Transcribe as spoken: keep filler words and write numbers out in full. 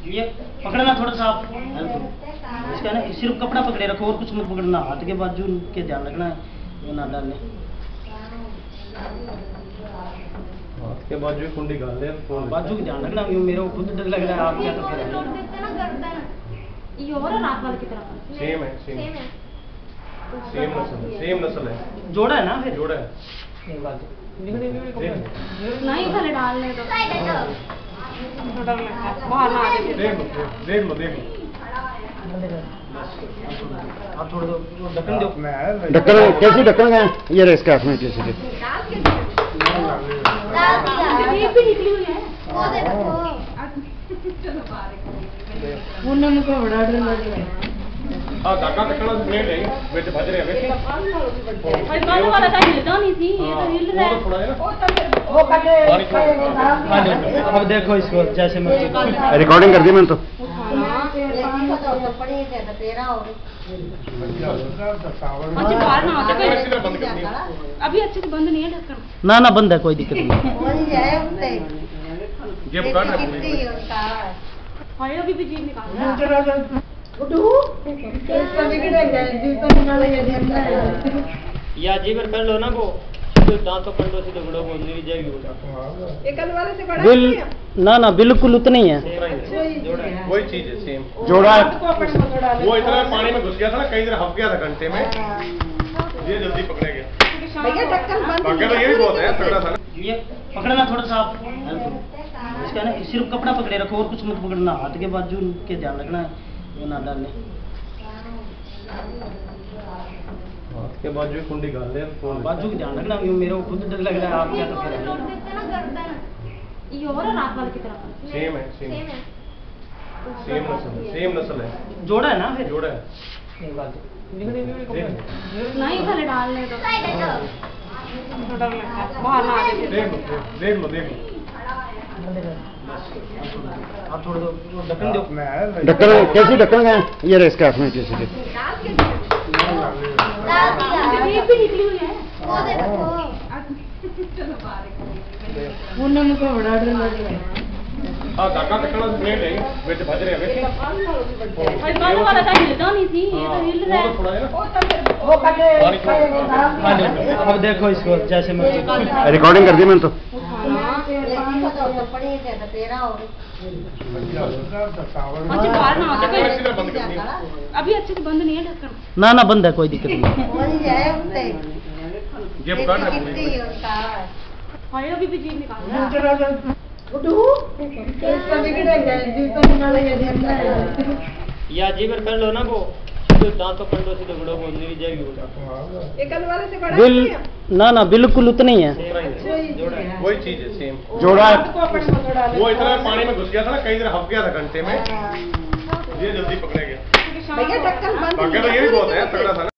ये पकड़ना थोड़ा सा आप इसका ना, सिर्फ कपड़ा पकड़े रखो और कुछ मत पकड़ना। हाथ के बाजू के ध्यान रखना वो ना डालने। हाथ के बाजू कुंडी डाल दे, बाजू की ध्यान रखना। ये मेरे को खुद डर लग रहा है, आप क्या तो फिर ये और रात वाले की तरह सेम है, सेम है, सेम नस्ल है, सेम नस्ल है। जोड़ा है ना, फिर जोड़ा है। नहीं खाली डालने दो, बाहर ना आ जाए। देख लो, देख लो, देख लो। आप थोड़ा दो ढक्कन दो। ढक्कन कैसे ढक्कन है? ये रहे इसके हाथ में कैसे दे। ये भी निकली हुई है। वो देखो उन्होंने को बड़ा डर लग रहा है। हां धागा टकड़ा प्लेट है बेटे भज रहे हैं। भाई कल वाला तो हिलता नहीं थी, ये तो हिल रहा है। थोड़ा है ना वो कटे अब देखो इसको जैसे मर्जी। रिकॉर्डिंग कर दी मैंने तो। अच्छी बाहर ना हो जाए, अभी अच्छे से बंद नहीं है ढक्कन। ना ना बंद है, कोई दिक्कत नहीं। जेब काट रहे हैं। हाय अभी भी जीभ निकाल रहा है। या जीवर कर लो ना वो, तो दांतों कंडों से दगड़ो वो नहीं जाएगी वो। एक वाले से बड़ा बिल ना ना बिल्कुल उतना ही है। वही चीज है, सेम जोड़ा है। वो इतना पानी में घुस गया था ना, कई देर हफ गया था घंटे में, ये जल्दी पकड़े गया। भैया ढक्कन बंद। बाकी तो ये भी बहुत है तगड़ा था। ये पकड़ना थोड़ा सा आप इसका ना, सिर्फ कपड़ा पकड़े रखो और कुछ मत पकड़ना। हाथ के बाजू के ध्यान रखना वो ना डालने। हाथ के बाजू कुंडी डाल दे, बाजू की ध्यान रखना। ये मेरे को खुद डर लग रहा है, आप क्या तो फिर ये और रात वाले की तरह सेम है, सेम सेम नस्ल है, सेम नस्ल है। जोड़ा है ना, फिर जोड़ा है। नहीं खाली डालने दो, बाहर ना आ जाए। देख लो, देख लो, देख लो। आप थोड़ा दो ढक्कन दो। ढक्कन कैसे ढक्कन है? ये रहे इसके हाथ में कैसे दे। ये भी निकली हुई है। वो देखो उन्होंने को बड़ा डर लग रहा है। हां धागा टकड़ा प्लेट है बेटे भज रहे हैं। भाई कल वाला तो हिलता नहीं थी, ये तो हिल रहा है। थोड़ा है ना वो कटे अब देखो इसको जैसे मर्जी। रिकॉर्डिंग कर दी मैंने तो। अच्छी बाहर ना हो जाए, सीधा बंद कर दिया। अभी अच्छे से बंद नहीं है ढक्कन। ना ना बंद है, कोई दिक्कत नहीं। जेब काट रहे हैं। हाय अभी भी जीभ निकाल रहा है। या जीवर कर लो ना वो, तो दांतों कंडों से दगड़ो वो नहीं जाएगी वो। एक वाले से बड़ा बिल ना ना बिल्कुल उतना ही है। वही चीज है, सेम जोड़ा है। वो इतना पानी में घुस गया था ना, कई देर हफ गया था घंटे में, ये जल्दी पकड़े गया। भैया ढक्कन बंद। बाकी तो ये भी बहुत है तगड़ा था।